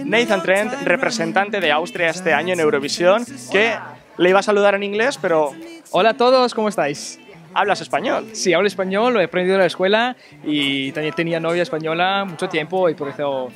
Nathan Trent, representante de Austria este año en Eurovisión, que le iba a saludar en inglés, pero Hola a todos, ¿cómo estáis? hablas español. Sí, hablo español, lo he aprendido en la escuela y también tenía novia española mucho tiempo y por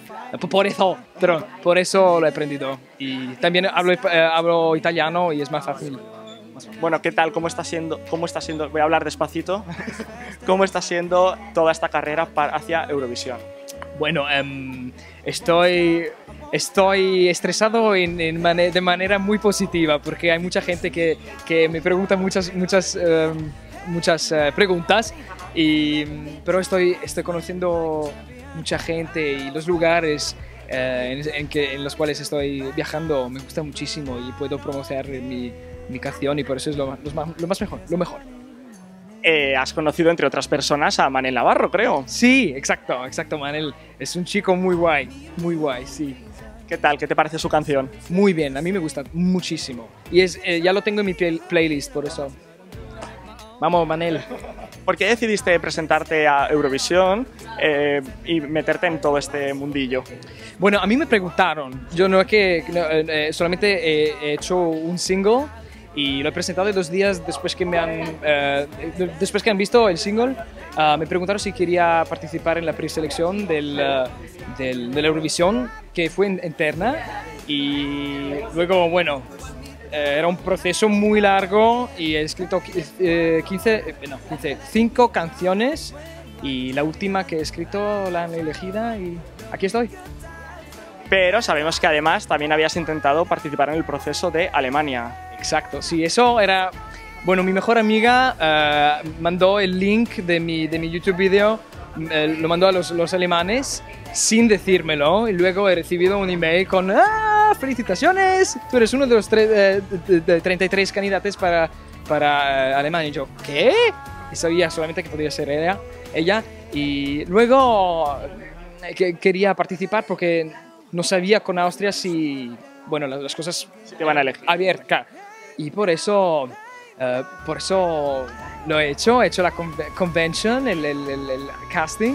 eso lo he aprendido. Y también hablo italiano y es más fácil. Bueno, ¿qué tal? ¿Cómo está siendo? Voy a hablar despacito. ¿Cómo está siendo toda esta carrera hacia Eurovisión? Bueno, estoy estresado de manera muy positiva porque hay mucha gente que me pregunta muchas preguntas, pero estoy conociendo mucha gente y los lugares en los cuales estoy viajando me gusta muchísimo y puedo promocionar mi canción y por eso es lo mejor. Has conocido, entre otras personas, a Manel Navarro, creo. Sí, exacto, Manel. Es un chico muy guay, sí. ¿Qué tal? ¿Qué te parece su canción? Muy bien, a mí me gusta muchísimo. Y ya lo tengo en mi playlist, por eso. Vamos, Manel. ¿Por qué decidiste presentarte a Eurovisión y meterte en todo este mundillo? Bueno, a mí me preguntaron. Yo solamente he hecho un single y lo he presentado 2 días después que después que han visto el single. Me preguntaron si quería participar en la preselección de la Eurovisión, que fue interna, y luego, bueno, era un proceso muy largo y he escrito 5 canciones y la última que he escrito la han elegida y aquí estoy. Pero sabemos que además también habías intentado participar en el proceso de Alemania. Exacto, sí, eso era... Bueno, mi mejor amiga mandó el link de mi YouTube video, lo mandó a los alemanes sin decírmelo y luego he recibido un email con ¡felicitaciones! Tú eres uno de los 33 candidatos para Alemania. Y yo, ¿qué? Y sabía solamente que podía ser ella. Y luego quería participar porque no sabía con Austria si, bueno, las cosas Si te van a elegir. abiertas. Y por eso lo he hecho la convention, el casting,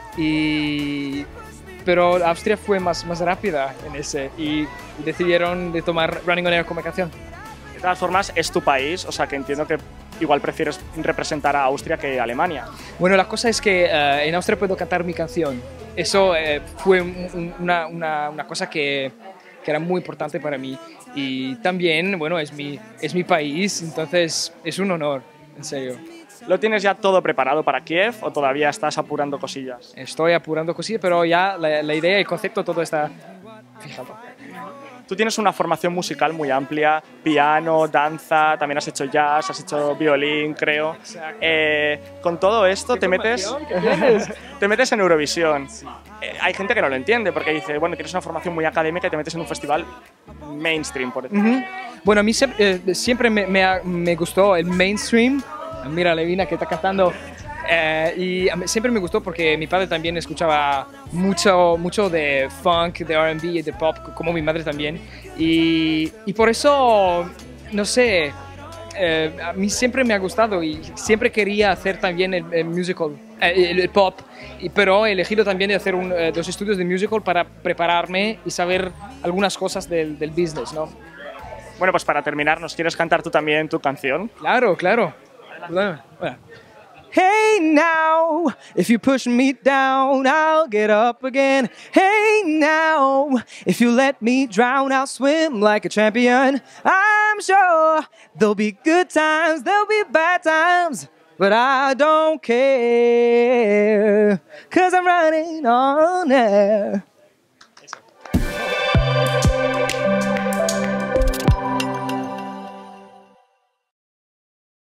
pero Austria fue más rápida en ese y decidieron de tomar Running on Air como canción. De todas formas, es tu país, o sea que entiendo que igual prefieres representar a Austria que a Alemania. Bueno, la cosa es que en Austria puedo cantar mi canción. Eso fue una cosa que era muy importante para mí. Y también, bueno, es mi país, entonces es un honor, en serio. ¿Lo tienes ya todo preparado para Kiev o todavía estás apurando cosillas? Estoy apurando cosillas, pero ya la idea, el concepto, todo está fijado. Tú tienes una formación musical muy amplia, piano, danza, también has hecho jazz, has hecho violín, creo. Con todo esto te metes en Eurovisión. Sí. Hay gente que no lo entiende porque dice, bueno, tienes una formación muy académica y te metes en un festival mainstream, por ejemplo. Bueno, a mí siempre me gustó el mainstream. Mira, Levina que está cantando. Y siempre me gustó porque mi padre también escuchaba mucho de funk, de R&B y de pop, como mi madre también. Y por eso, no sé, a mí siempre me ha gustado y siempre quería hacer también el musical, el pop, pero he elegido también de hacer 2 estudios de musical para prepararme y saber algunas cosas del business, ¿no? Bueno, pues para terminar, ¿nos quieres cantar tú también tu canción? Claro. Bueno. Hey now, if you push me down, I'll get up again. Hey now, if you let me drown, I'll swim like a champion. I'm sure there'll be good times, there'll be bad times, but I don't care, 'cause I'm running on air.